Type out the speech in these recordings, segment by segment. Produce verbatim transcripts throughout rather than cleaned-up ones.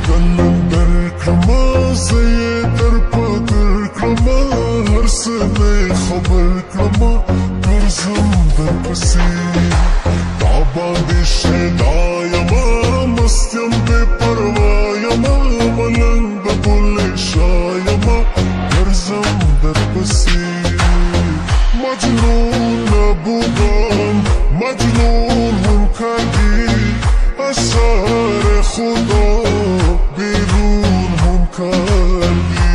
گنن در کرما زی در پدر کرما هر سنه خبر کرما گرزم در پسی تاباندی شدایما مستیم بی پروایما ملنگ بولی شایما گرزم در پسی مجنون نبودم مجنون هم کردی اثر خدا بیرون هم کردی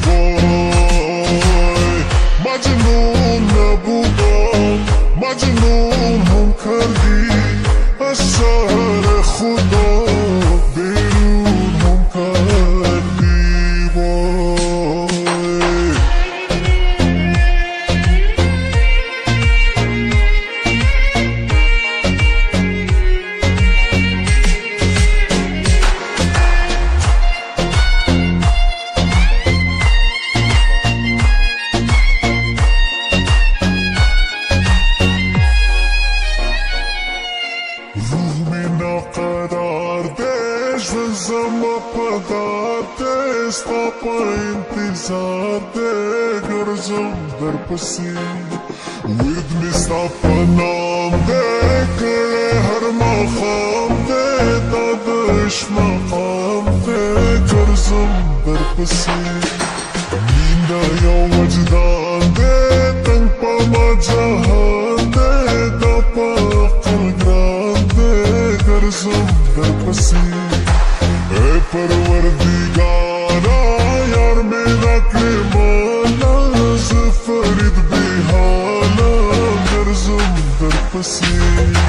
وای مجنون نبودم مجنون هم کردی اثر خدا بیرون هم کردی وای قرار دeš vezama padar de sta pa intizar de garzam dar pasi with me sta pa naam de kare har maqam de dadish maqam de garzam dar pasi minda ya wajdan de tang pa ma jahan de da pa qalgran de garzam dar pasi اے پروردگارا یار میرا کرمانا زفرید بیحانا گرزم در پسی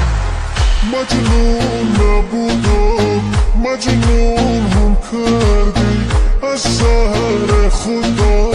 مجنون نبودم مجنون هم کردی از سحر خدا